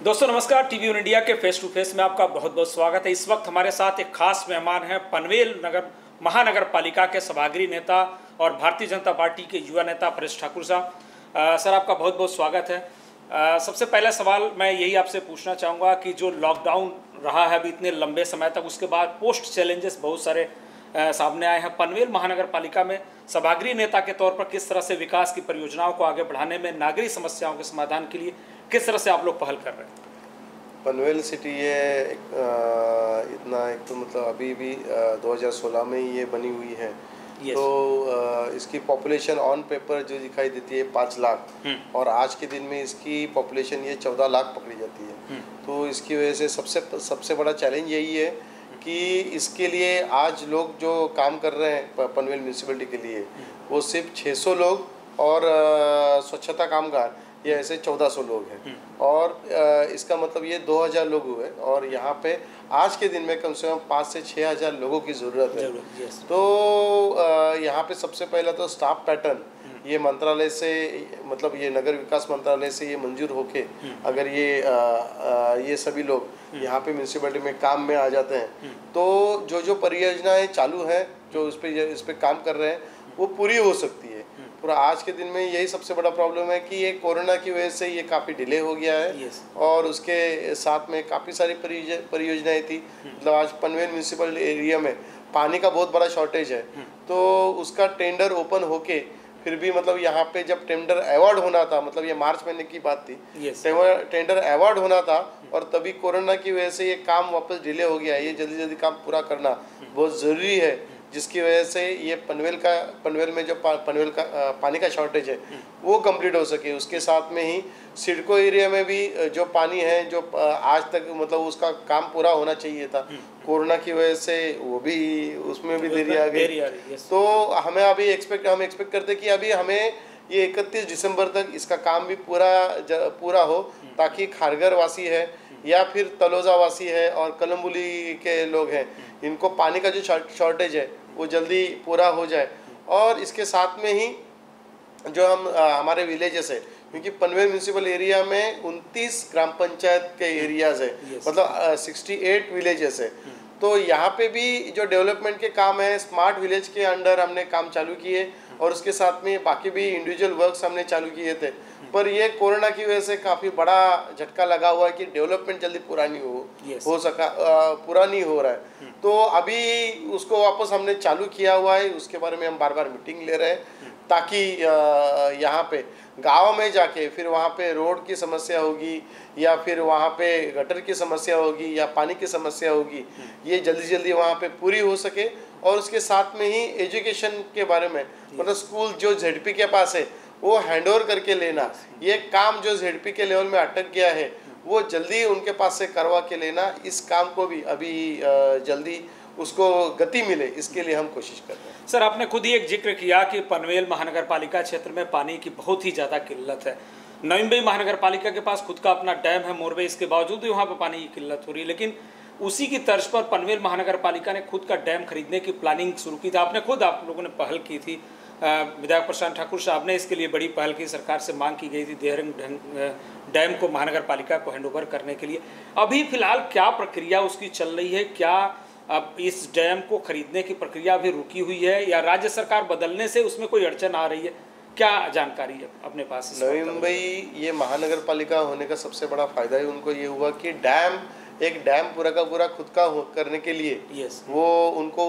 दोस्तों नमस्कार। TV one India के फेस टू फेस में आपका बहुत बहुत स्वागत है। इस वक्त हमारे साथ एक खास मेहमान हैं, पनवेल महानगर पालिका के सभागृह नेता और भारतीय जनता पार्टी के युवा नेता परेश ठाकुर साहब। सर आपका बहुत बहुत स्वागत है। सबसे पहला सवाल मैं यही आपसे पूछना चाहूँगा कि जो लॉकडाउन रहा है अभी इतने लंबे समय तक, उसके बाद पोस्ट चैलेंजेस बहुत सारे सामने आए हैं। पनवेल महानगर पालिका में सभागृह नेता के तौर पर किस तरह से विकास की परियोजनाओं को आगे बढ़ाने में, नागरिक समस्याओं के समाधान के लिए किस तरह से आप लोग पहल कर रहे हैं? पनवेल सिटी ये इतना एक तो मतलब अभी भी 2016 में ही ये बनी हुई है। तो इसकी पॉपुलेशन ऑन पेपर जो दिखाई देती है 5 लाख और आज के दिन में इसकी पॉपुलेशन ये 14 लाख पकड़ी जाती है। तो इसकी वजह से सबसे बड़ा चैलेंज यही है कि इसके लिए आज लोग जो काम कर रहे हैं पनवेल म्यूनसिपलिटी के लिए वो सिर्फ 600 लोग और स्वच्छता कामगार ये ऐसे 1400 लोग हैं और इसका मतलब ये 2000 लोग हुए और यहाँ पे आज के दिन में कम से कम 5 से 6000 लोगों की ज़रूरत है। तो यहाँ पे सबसे पहला तो स्टाफ पैटर्न ये मंत्रालय से, मतलब ये नगर विकास मंत्रालय से ये मंजूर होके अगर ये सभी लोग यहाँ पे म्यूनसिपलिटी में काम में आ जाते हैं तो जो परियोजनाएं चालू हैं, जो इस पे काम कर रहे हैं वो पूरी हो सकती है। पूरा आज के दिन में यही सबसे बड़ा प्रॉब्लम है कि ये कोरोना की वजह से ये काफ़ी डिले हो गया है और उसके साथ में काफ़ी सारी परियोजनाएं थी। मतलब आज पनवेल म्यूनसिपल एरिया में पानी का बहुत बड़ा शॉर्टेज है, तो उसका टेंडर ओपन होके फिर भी मतलब यहाँ पे जब टेंडर अवार्ड होना था, मतलब ये मार्च महीने की बात थी, टेंडर अवार्ड होना था और तभी कोरोना की वजह से ये काम वापस डिले हो गया है। ये जल्दी जल्दी काम पूरा करना बहुत ज़रूरी है, जिसकी वजह से ये पनवेल में जो पनवेल का पानी का शॉर्टेज है वो कंप्लीट हो सके। उसके साथ में ही सिडको एरिया में भी जो पानी है जो आज तक मतलब उसका काम पूरा होना चाहिए था, कोरोना की वजह से वो भी उसमें भी देरी आ गई। तो हम एक्सपेक्ट करते कि अभी हमें ये 31 दिसंबर तक इसका काम भी पूरा हो, ताकि खारगर वासी है या फिर तलोजा वासी है और कलम्बुली के लोग हैं, इनको पानी का जो शॉर्टेज है वो जल्दी पूरा हो जाए। और इसके साथ में ही जो हमारे विलेजेस है, क्योंकि पनवेल म्यूनसिपल एरिया में 29 ग्राम पंचायत के एरियाज है, मतलब 68 विलेजेस है। तो यहाँ पे भी जो डेवलपमेंट के काम है स्मार्ट विलेज के अंडर हमने काम चालू किए और उसके साथ में बाकी भी इंडिविजुअल वर्क्स हमने चालू किए थे। पर ये कोरोना की वजह से काफ़ी बड़ा झटका लगा हुआ है कि डेवलपमेंट जल्दी पूरा नहीं हो रहा है। तो अभी उसको वापस हमने चालू किया हुआ है, उसके बारे में हम बार बार मीटिंग ले रहे हैं ताकि यहाँ पे गाँव में जाके फिर वहाँ पे रोड की समस्या होगी या फिर वहाँ पे गटर की समस्या होगी या पानी की समस्या होगी, ये जल्दी जल्दी वहाँ पे पूरी हो सके। और उसके साथ में ही एजुकेशन के बारे में, मतलब स्कूल जो ZP के पास है वो हैंडओवर करके लेना, ये काम जो ZP के लेवल में अटक गया है वो जल्दी उनके पास से करवा के लेना, इस काम को भी अभी जल्दी उसको गति मिले, इसके लिए हम कोशिश कर रहे हैं। सर आपने खुद ही एक जिक्र किया कि पनवेल महानगर पालिका क्षेत्र में पानी की बहुत ही ज़्यादा किल्लत है। नवी मुंबई महानगर पालिका के पास खुद का अपना डैम है मोरबे, इसके बावजूद भी वहाँ पर पानी की किल्लत हो रही है। लेकिन उसी की तर्ज पर पनवेल महानगर पालिका ने खुद का डैम खरीदने की प्लानिंग शुरू की थी। आप लोगों ने पहल की थी, विधायक प्रशांत ठाकुर साहब ने इसके लिए बड़ी पहल की, सरकार से मांग की गई थी देहरिंग डैम को महानगर पालिका को हैंडओवर करने के लिए। अभी फिलहाल क्या प्रक्रिया उसकी चल रही है? क्या अब इस डैम को खरीदने की प्रक्रिया भी रुकी हुई है या राज्य सरकार बदलने से उसमें कोई अड़चन आ रही है? क्या जानकारी है अपने पास? नवी मुंबई ये महानगर पालिका होने का सबसे बड़ा फायदा ही उनको ये हुआ कि एक डैम पूरा का पूरा खुद का करने के लिए वो उनको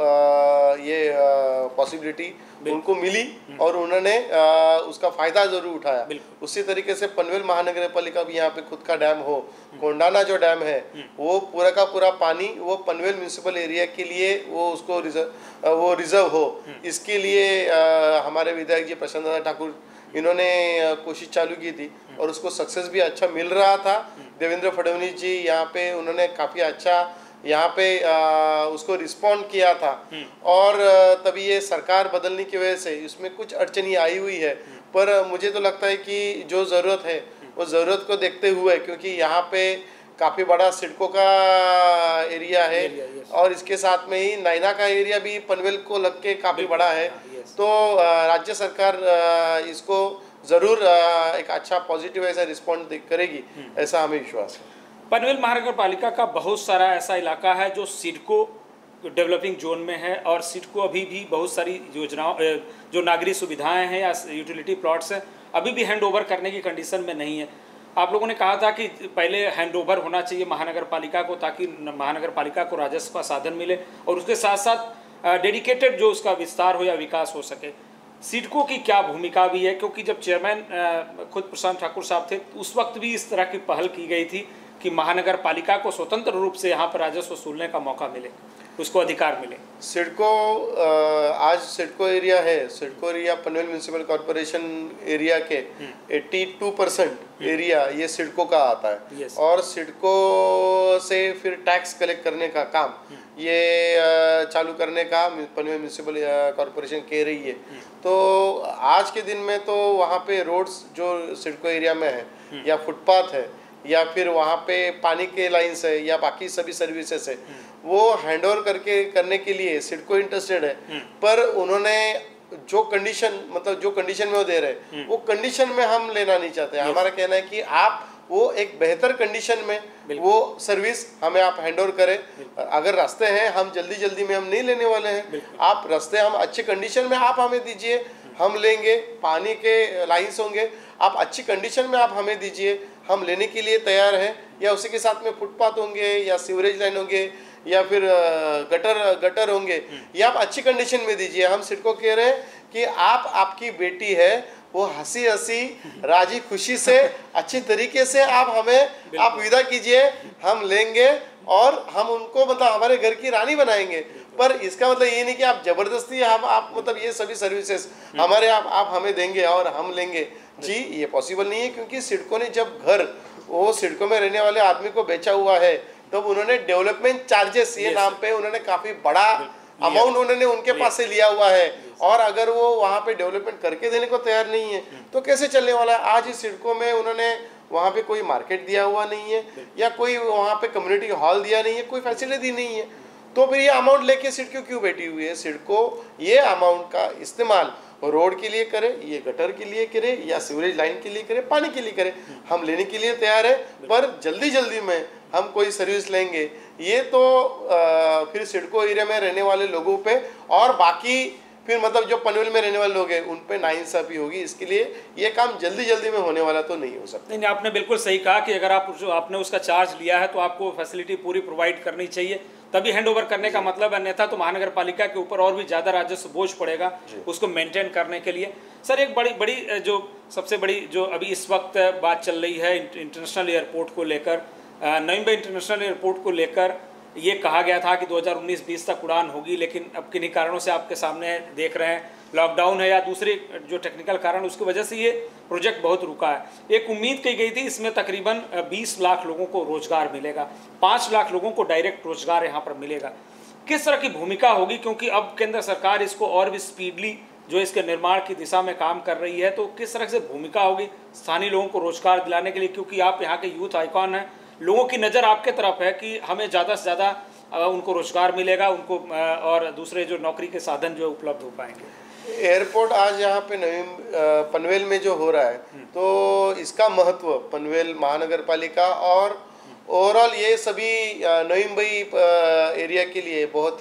ये पॉसिबिलिटी उनको मिली और उन्होंने उसका फ़ायदा ज़रूर उठाया। उसी तरीके से पनवेल महानगर पालिका भी यहाँ पे खुद का डैम हो, कोंडाना जो डैम है वो पूरा का पूरा पानी वो पनवेल म्यूनसिपल एरिया के लिए वो उसको रिजर्व हो, इसके लिए हमारे विधायक जी प्रशांत ठाकुर इन्होंने कोशिश चालू की थी और उसको सक्सेस भी अच्छा मिल रहा था। देवेंद्र फडणवीस जी यहाँ पे उन्होंने काफ़ी अच्छा यहाँ पे उसको रिस्पॉन्ड किया था और तभी ये सरकार बदलने की वजह से इसमें कुछ अड़चनी आई हुई है। पर मुझे तो लगता है कि जो ज़रूरत है वो ज़रूरत को देखते हुए, क्योंकि यहाँ पे काफ़ी बड़ा सिडको का एरिया है और इसके साथ में ही नैना का एरिया भी पनवेल को लग के काफ़ी बड़ा है, तो राज्य सरकार इसको ज़रूर एक अच्छा पॉजिटिव ऐसा रिस्पॉन्ड करेगी, ऐसा हमें विश्वास है। पनवेल महानगर पालिका का बहुत सारा ऐसा इलाका है जो सिडको डेवलपिंग जोन में है, और सिडको अभी भी बहुत सारी योजनाओं जो नागरिक सुविधाएं हैं या यूटिलिटी प्लॉट्स हैं अभी भी हैंड ओवर करने की कंडीशन में नहीं है। आप लोगों ने कहा था कि पहले हैंड ओवर होना चाहिए महानगर पालिका को, ताकि महानगर पालिका को राजस्व का साधन मिले और उसके साथ साथ डेडिकेटेड जो उसका विस्तार हो या विकास हो सके। सिडको की क्या भूमिका भी है, क्योंकि जब चेयरमैन खुद प्रशांत ठाकुर साहब थे उस वक्त भी इस तरह की पहल की गई थी कि महानगर पालिका को स्वतंत्र रूप से यहाँ पर राजस्व वसूलने का मौका मिले, उसको अधिकार मिले। सिडको आज सिडको एरिया है, CIDCO area Panvel municipal corporation area के 82% एरिया ये सिडको का आता है। और सिडको से फिर टैक्स कलेक्ट करने का काम ये चालू करने का पनवेल म्यूनिसिपल कॉर्पोरेशन कह रही है। तो आज के दिन में तो वहाँ पे रोड्स जो सिडको एरिया में है या फुटपाथ है या फिर वहाँ पे पानी के लाइन्स है या बाकी सभी सर्विसेज है, वो हैंडओवर करने के लिए सिडको इंटरेस्टेड है। पर उन्होंने जो कंडीशन मतलब जो कंडीशन में वो दे रहे वो कंडीशन में हम लेना नहीं चाहते। हमारा कहना है कि आप वो एक बेहतर कंडीशन में वो सर्विस हमें आप हैंडओवर करें। अगर रास्ते हैं हम जल्दी में हम नहीं लेने वाले हैं, आप रास्ते हम अच्छे कंडीशन में आप हमें दीजिए, हम लेंगे। पानी के लाइन्स होंगे, आप अच्छी कंडीशन में आप हमें दीजिए, हम लेने के लिए तैयार हैं। या उसी के साथ में फुटपाथ होंगे या सीवरेज लाइन होंगे या फिर गटर होंगे, या आप अच्छी कंडीशन में दीजिए। हम सिडको कह रहे हैं कि आपकी बेटी है, वो हंसी राजी खुशी से अच्छी तरीके से आप हमें आप विदा कीजिए, हम लेंगे और हम उनको मतलब हमारे घर की रानी बनाएंगे। पर इसका मतलब ये नहीं कि आप जबरदस्ती आप मतलब ये सभी सर्विसेज हमारे आप हमें देंगे और हम लेंगे। जी ये पॉसिबल नहीं है, क्योंकि सिडको ने जब घर वो सिडको में रहने वाले आदमी को बेचा हुआ है तो उन्होंने डेवलपमेंट चार्जेस ये नाम पे उन्होंने काफी बड़ा अमाउंट उन्होंने उनके पास से लिया हुआ है। और अगर वो वहाँ पे डेवलपमेंट करके देने को तैयार नहीं है तो कैसे चलने वाला है। आज इस सिडको में उन्होंने वहाँ पे कोई मार्केट दिया हुआ नहीं है या कोई वहाँ पे कम्युनिटी हॉल दिया नहीं है, कोई फैसिलिटी नहीं है। तो फिर ये अमाउंट लेके सिडको क्यों बैठी हुई है। सिडको ये अमाउंट का इस्तेमाल रोड के लिए करे, ये गटर के लिए करे या सीवरेज लाइन के लिए करे, पानी के लिए करे, हम लेने के लिए तैयार है। पर जल्दी में हम कोई सर्विस लेंगे ये तो फिर सिडको एरिया में रहने वाले लोगों पे और बाकी फिर मतलब जो पनवेल में रहने वाले लोग हैं उन पे नाइंसाफी होगी। इसके लिए ये काम जल्दी में होने वाला तो नहीं हो सकता। नहीं, आपने बिल्कुल सही कहा कि अगर आपने उसका चार्ज लिया है तो आपको फैसिलिटी पूरी प्रोवाइड करनी चाहिए, तभी हैंड ओवर करने का मतलब है। अन्यथा तो महानगर पालिका के ऊपर और भी ज़्यादा राजस्व बोझ पड़ेगा उसको मेंटेन करने के लिए। सर एक बड़ी जो सबसे बड़ी जो अभी इस वक्त बात चल रही है इंटरनेशनल एयरपोर्ट को लेकर, नईम भाई इंटरनेशनल एयरपोर्ट को लेकर ये कहा गया था कि 2019-20 तक उड़ान होगी, लेकिन अब किन्हीं कारणों से आपके सामने देख रहे हैं लॉकडाउन है या दूसरे जो टेक्निकल कारण उसकी वजह से ये प्रोजेक्ट बहुत रुका है। एक उम्मीद की गई थी इसमें तकरीबन 20 लाख लोगों को रोजगार मिलेगा, 5 लाख लोगों को डायरेक्ट रोजगार यहाँ पर मिलेगा। किस तरह की भूमिका होगी, क्योंकि अब केंद्र सरकार इसको और भी स्पीडली जो इसके निर्माण की दिशा में काम कर रही है, तो किस तरह से भूमिका होगी स्थानीय लोगों को रोजगार दिलाने के लिए, क्योंकि आप यहाँ के यूथ आइकॉन हैं, लोगों की नज़र आपके तरफ है कि हमें ज़्यादा से ज़्यादा उनको रोजगार मिलेगा, उनको और दूसरे जो नौकरी के साधन जो उपलब्ध हो पाएंगे। एयरपोर्ट आज यहाँ पे पनवेल में जो हो रहा है तो इसका महत्व पनवेल महानगर पालिका और ओवरऑल ये सभी नईम भाई एरिया के लिए बहुत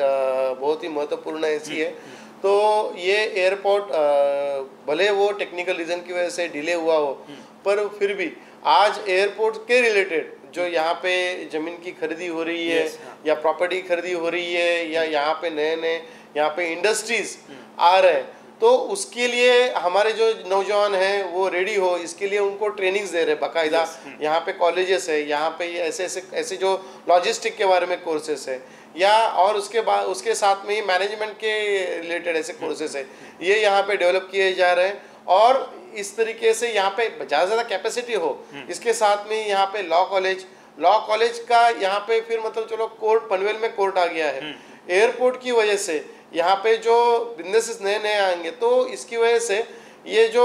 ही महत्वपूर्ण ऐसी है। तो ये एयरपोर्ट भले वो टेक्निकल रीज़न की वजह से डिले हुआ हो, पर फिर भी आज एयरपोर्ट के रिलेटेड जो यहाँ पे ज़मीन की खरीदी हो रही है या प्रॉपर्टी खरीदी हो रही है या यहाँ पे नए यहाँ पे इंडस्ट्रीज आ रहे हैं, तो उसके लिए हमारे जो नौजवान हैं वो रेडी हो, इसके लिए उनको ट्रेनिंग्स दे रहे हैं बाकायदा। यहाँ पे कॉलेजेस है, यहाँ पे ऐसे जो लॉजिस्टिक के बारे में कोर्सेस है या और उसके बाद उसके साथ में ही मैनेजमेंट के रिलेटेड ऐसे कोर्सेस है, ये यहाँ पे डेवलप किए जा रहे हैं। और इस तरीके से यहाँ पे ज़्यादा कैपेसिटी हो, इसके साथ में यहाँ पे लॉ कॉलेज का यहाँ पे फिर मतलब चलो कोर्ट पनवेल में कोर्ट आ गया है। एयरपोर्ट की वजह से यहाँ पे जो बिजनेसेस नए आएंगे तो इसकी वजह से ये जो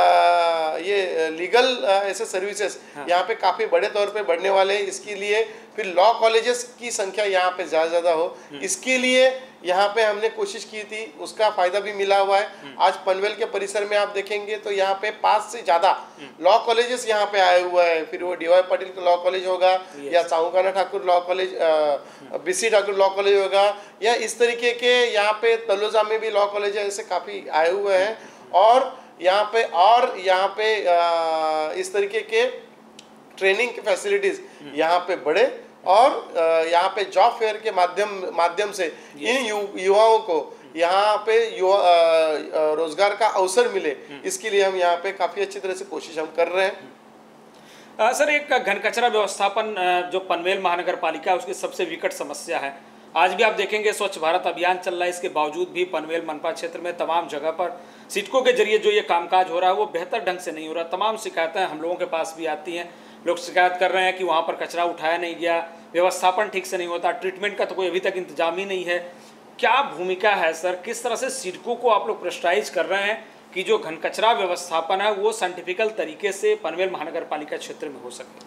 ये लीगल ऐसे सर्विसेज यहाँ पे काफ़ी बड़े तौर पे बढ़ने वाले हैं। इसके लिए फिर लॉ कॉलेजेस की संख्या यहाँ पे ज़्यादा हो, इसके लिए यहाँ पे हमने कोशिश की थी, उसका फायदा भी मिला हुआ है। आज पनवेल के परिसर में आप देखेंगे तो यहाँ पे 5 से ज़्यादा लॉ कॉलेजेस यहाँ पे आए हुआ है। फिर वो डी वाई पाटिल का लॉ कॉलेज होगा या साहूखाना Thakur law college, BC Thakur law college होगा, या इस तरीके के यहाँ पे तलोजा में भी लॉ कॉलेज ऐसे काफ़ी आए हुए हैं। और यहाँ पे इस तरीके के ट्रेनिंग की फैसिलिटीज यहाँ पे बढ़े और यहाँ पे जॉब फेयर के माध्यम से इन युवाओं को यहाँ पे रोजगार का अवसर मिले, इसके लिए हम यहाँ पे काफ़ी अच्छी तरह से कोशिश हम कर रहे हैं। सर, एक घन कचरा व्यवस्थापन जो पनवेल महानगर पालिका उसकी सबसे विकट समस्या है। आज भी आप देखेंगे स्वच्छ भारत अभियान चल रहा है, इसके बावजूद भी पनवेल मनपा क्षेत्र में तमाम जगह पर सिडको के जरिए जो ये कामकाज हो रहा है वो बेहतर ढंग से नहीं हो रहा। तमाम शिकायतें हम लोगों के पास भी आती हैं, लोग शिकायत कर रहे हैं कि वहाँ पर कचरा उठाया नहीं गया, व्यवस्थापन ठीक से नहीं होता, ट्रीटमेंट का तो कोई अभी तक इंतजाम ही नहीं है। क्या भूमिका है सर, किस तरह से सिडको को आप लोग प्रेस्टाइज कर रहे हैं कि जो घन कचरा व्यवस्थापन है वो साइंटिफिकल तरीके से पनवेल महानगर पालिका क्षेत्र में हो सके?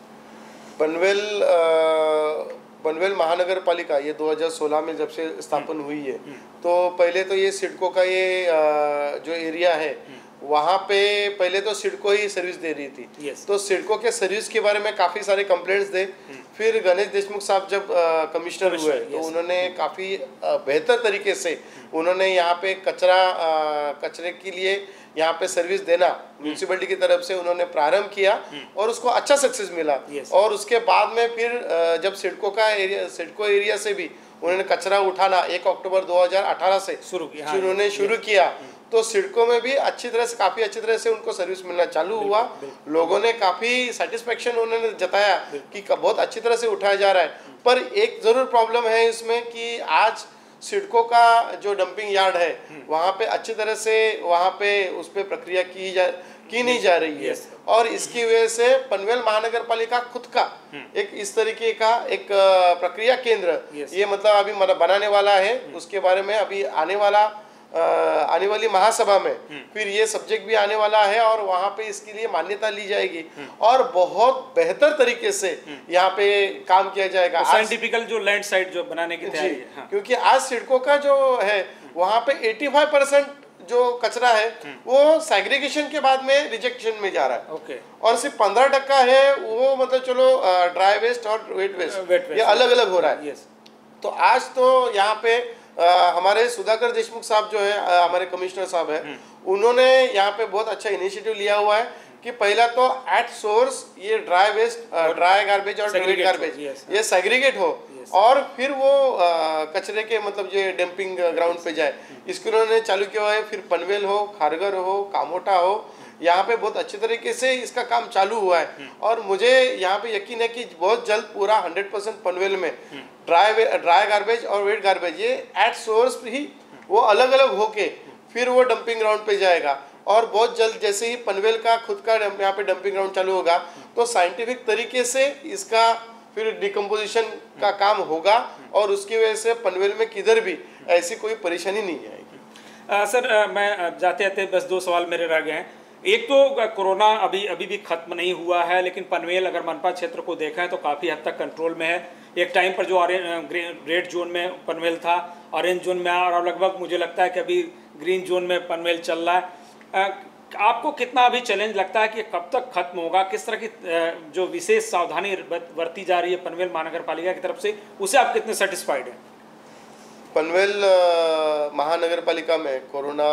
पनवेल महानगर पालिका ये 2016 में जब से स्थापन हुई है, तो पहले तो ये सिडको का ये जो एरिया है वहाँ पे पहले तो सिडको ही सर्विस दे रही थी। तो सिडको के सर्विस के बारे में काफ़ी सारे कंप्लेंट्स थे। फिर गणेश देशमुख साहब जब कमिश्नर हुए तो उन्होंने काफ़ी बेहतर तरीके से उन्होंने यहाँ पे कचरे के लिए यहाँ पे सर्विस देना म्यूनसिपैलिटी की तरफ से उन्होंने प्रारंभ किया और उसको अच्छा सक्सेस मिला। और उसके बाद में फिर जब सिडको एरिया से भी उन्होंने कचरा उठाना 1 अक्टूबर 2018 से उन्होंने शुरू किया, तो सिडको में भी काफ़ी अच्छी तरह से उनको सर्विस मिलना चालू हुआ। लोगों ने काफ़ी सेटिस्फेक्शन उन्होंने जताया कि बहुत अच्छी तरह से उठाया जा रहा है। पर एक ज़रूर प्रॉब्लम है इसमें कि आज सिडको का जो डंपिंग यार्ड है वहाँ पे अच्छी तरह से वहाँ पे उस पर प्रक्रिया की नहीं जा रही है। और इसकी वजह से पनवेल महानगर पालिका खुद का एक इस तरीके का एक प्रक्रिया केंद्र ये मतलब अभी बनाने वाला है। उसके बारे में अभी आने वाली महासभा में फिर ये सब्जेक्ट भी आने वाला है और वहाँ पे इसके लिए मान्यता ली जाएगी और बहुत बेहतर तरीके से यहाँ पे काम किया जाएगा। साइंटिफिकल जो लैंड साइड जो बनाने की तैयारी है। हाँ। क्योंकि आज सिडको का जो है वहाँ पे 85% जो कचरा है वो सेग्रीगेशन के बाद में रिजेक्शन में जा रहा है। और सिर्फ 15% है वो मतलब चलो ड्राई वेस्ट और वेट वेस्ट ये अलग अलग हो रहा है। तो आज तो यहाँ पे हमारे सुधाकर देशमुख साहब जो है हमारे कमिश्नर साहब है, उन्होंने यहाँ पे बहुत अच्छा इनिशिएटिव लिया हुआ है कि पहला तो एट सोर्स ये ड्राई गार्बेज और वेट गार्बेज ये सेग्रीगेट हो और फिर वो कचरे के मतलब ये डंपिंग ग्राउंड पे जाए। इसको उन्होंने चालू किया हुआ है। फिर पनवेल हो, खारगर हो, कामोटा हो, यहाँ पे बहुत अच्छे तरीके से इसका काम चालू हुआ है। और मुझे यहाँ पे यकीन है कि बहुत जल्द पूरा 100% पनवेल में ड्राई गार्बेज और वेट गार्बेज ये एट सोर्स ही वो अलग अलग होके फिर वो डंपिंग ग्राउंड पे जाएगा। और बहुत जल्द जैसे ही पनवेल का खुद का यहाँ पे डंपिंग ग्राउंड चालू होगा तो साइंटिफिक तरीके से इसका फिर डिकम्पोजिशन का काम होगा और उसकी वजह से पनवेल में किधर भी ऐसी कोई परेशानी नहीं आएगी। सर, मैं जाते जाते बस 2 सवाल मेरे रह गए हैं। एक तो कोरोना अभी भी खत्म नहीं हुआ है, लेकिन पनवेल अगर मनपा क्षेत्र को देखा है तो काफ़ी हद तक कंट्रोल में है। एक टाइम पर जो रेड जोन में पनवेल था, ऑरेंज जोन में और लगभग मुझे लगता है कि अभी ग्रीन जोन में पनवेल चल रहा है। आपको कितना अभी चैलेंज लगता है कि कब तक खत्म होगा? किस तरह की जो विशेष सावधानी बरती जा रही है पनवेल महानगर पालिका की तरफ से, उसे आप कितने सेटिस्फाइड हैं? पनवेल महानगर पालिका में कोरोना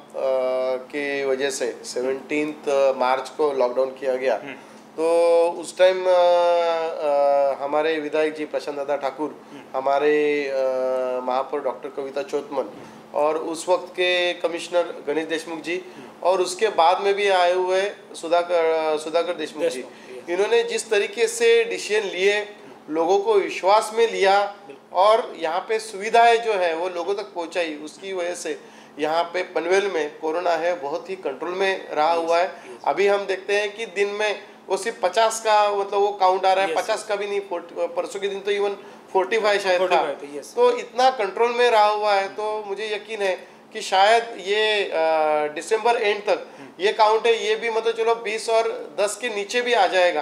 के वजह से 17 मार्च को लॉकडाउन किया गया। तो उस टाइम हमारे विधायक जी प्रशांत दादा ठाकुर, हमारे महापौर डॉक्टर कविता चौतमन और उस वक्त के कमिश्नर गणेश देशमुख जी और उसके बाद में भी आए हुए सुधाकर देशमुख जी, इन्होंने जिस तरीके से डिसीजन लिए, लोगों को विश्वास में लिया और यहाँ पे सुविधाएं जो है वो लोगों तक पहुँचाई, उसकी वजह से यहाँ पे पनवेल में कोरोना है बहुत ही कंट्रोल में रहा हुआ है। अभी हम देखते हैं कि दिन में वो सिर्फ 50 का मतलब वो काउंट आ रहा है, 50 का भी नहीं, परसों के दिन तो इवन 45 शायद था। तो इतना कंट्रोल में रहा हुआ है। तो मुझे यकीन है कि शायद ये दिसंबर एंड तक ये काउंट है ये भी मतलब चलो 20 और 10 के नीचे भी आ जाएगा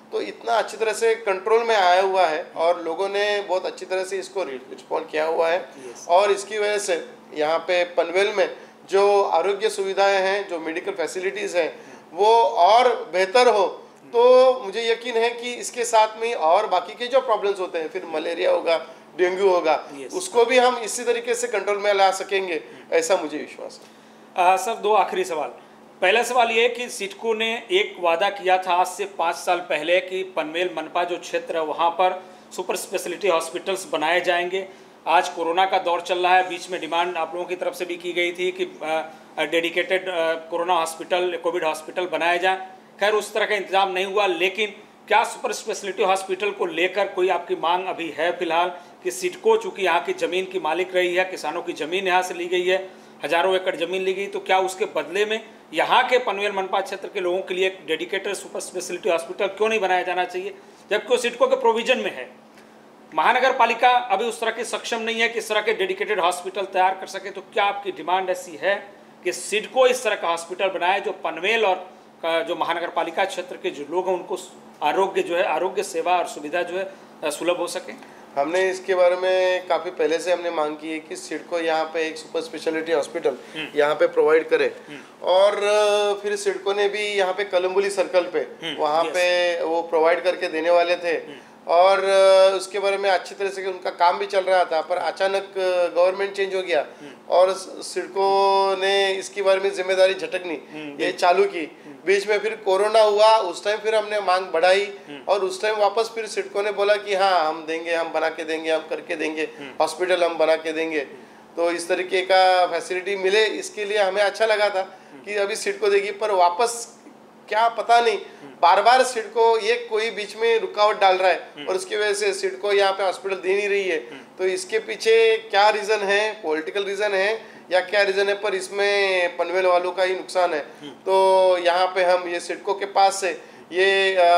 तो इतना अच्छी तरह से कंट्रोल में आया हुआ है और लोगों ने बहुत अच्छी तरह से इसको रिस्पॉन्ड किया हुआ है। और इसकी वजह से यहाँ पे पनवेल में जो आरोग्य सुविधाएं हैं, जो मेडिकल फैसिलिटीज़ हैं, वो और बेहतर हो। तो मुझे यकीन है कि इसके साथ में और बाकी के जो प्रॉब्लम्स होते हैं, फिर मलेरिया होगा, डेंगू होगा, उसको भी हम इसी तरीके से कंट्रोल में ला सकेंगे, ऐसा मुझे विश्वास है। सर, दो आखिरी सवाल। पहला सवाल ये कि सिडको ने एक वादा किया था आज से 5 साल पहले कि पनवेल मनपा जो क्षेत्र है वहाँ पर सुपर स्पेशलिटी हॉस्पिटल्स बनाए जाएंगे। आज कोरोना का दौर चल रहा है, बीच में डिमांड आप लोगों की तरफ से भी की गई थी कि dedicated corona hospital, covid hospital बनाए जाएं। खैर उस तरह का इंतजाम नहीं हुआ, लेकिन क्या सुपर स्पेशलिटी हॉस्पिटल को लेकर कोई आपकी मांग अभी है फिलहाल कि सिडको चूँकि यहाँ की ज़मीन की मालिक रही है, किसानों की ज़मीन यहाँ से ली गई है, हजारों एकड़ ज़मीन ली गई, तो क्या उसके बदले में यहाँ के पनवेल मनपा क्षेत्र के लोगों के लिए एक डेडिकेटेड सुपर स्पेशलिटी हॉस्पिटल क्यों नहीं बनाया जाना चाहिए, जबकि सिडको के प्रोविजन में है? महानगर पालिका अभी उस तरह की सक्षम नहीं है कि इस तरह के डेडिकेटेड हॉस्पिटल तैयार कर सके, तो क्या आपकी डिमांड ऐसी है कि सिडको इस तरह का हॉस्पिटल बनाए जो पनवेल और जो महानगर पालिका क्षेत्र के जो लोग हैं उनको आरोग्य जो है, आरोग्य सेवा और सुविधा जो है सुलभ हो सके? हमने इसके बारे में काफ़ी पहले से हमने मांग की है कि सिडको यहाँ पे एक सुपर स्पेशलिटी हॉस्पिटल यहाँ पे प्रोवाइड करे। और फिर सिडको ने भी यहाँ पे कलम्बुली सर्कल पे वहाँ पे वो प्रोवाइड करके देने वाले थे और उसके बारे में अच्छी तरह से उनका काम भी चल रहा था, पर अचानक गवर्नमेंट चेंज हो गया और सिडको ने इसके बारे में जिम्मेदारी झटकनी ये चालू की। बीच में फिर कोरोना हुआ, उस टाइम फिर हमने मांग बढ़ाई और उस टाइम वापस फिर सिडको ने बोला कि हाँ हम देंगे, हम बना के देंगे, हम करके देंगे, हॉस्पिटल हम बना के देंगे। तो इस तरीके का फैसिलिटी मिले, इसके लिए हमें अच्छा लगा था कि अभी सिडको देगी, पर वापस क्या पता नहीं, बार बार सिडको ये कोई बीच में रुकावट डाल रहा है और उसकी वजह से सिडको यहाँ पे हॉस्पिटल दे नहीं रही है। तो इसके पीछे क्या रीज़न है, पॉलिटिकल रीज़न है या क्या रीज़न है, पर इसमें पनवेल वालों का ही नुकसान है। तो यहाँ पे हम ये सिडको के पास से ये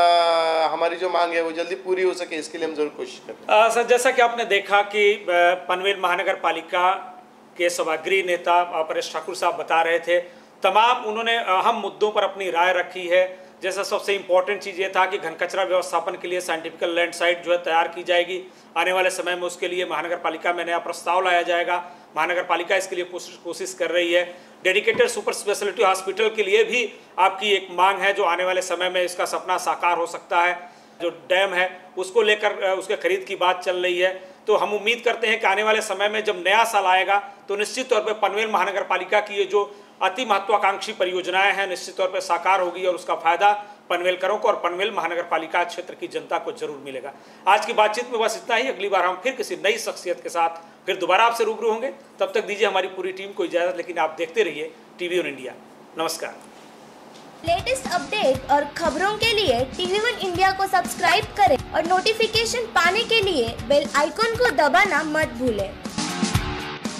हमारी जो मांग है वो जल्दी पूरी हो सके, इसके लिए हम जरूर कोशिश करते हैं। सर, जैसा कि आपने देखा कि पनवेल महानगर पालिका के सभागृह नेता परेश ठाकुर साहब बता रहे थे, तमाम उन्होंने अहम मुद्दों पर अपनी राय रखी है। जैसा सबसे इम्पोर्टेंट चीज़ ये था कि घन कचरा व्यवस्थापन के लिए साइंटिफिकल लैंड साइट जो है तैयार की जाएगी। आने वाले समय में उसके लिए महानगर पालिका में नया प्रस्ताव लाया जाएगा। महानगर पालिका इसके लिए कोशिश कर रही है। डेडिकेटेड सुपर स्पेशलिटी हॉस्पिटल के लिए भी आपकी एक मांग है, जो आने वाले समय में इसका सपना साकार हो सकता है। जो डैम है उसको लेकर उसके खरीद की बात चल रही है। तो हम उम्मीद करते हैं कि आने वाले समय में जब नया साल आएगा तो निश्चित तौर पर पनवेल महानगर पालिका की ये जो अति महत्वाकांक्षी परियोजनाएं हैं निश्चित तौर पर साकार होगी और उसका फायदा पनवेलकरों को और पनवेल महानगर पालिका क्षेत्र की जनता को जरूर मिलेगा। आज की बातचीत में बस इतना ही। अगली बार हम फिर किसी नई शख्सियत के साथ फिर दोबारा आपसे रूबरू होंगे। तब तक दीजिए हमारी पूरी टीम को इजाजत, लेकिन आप देखते रहिए TV1 इंडिया। नमस्कार। लेटेस्ट अपडेट और खबरों के लिए TV1 इंडिया को सब्सक्राइब करें और नोटिफिकेशन पाने के लिए बेल आइकॉन को दबाना मत भूलें।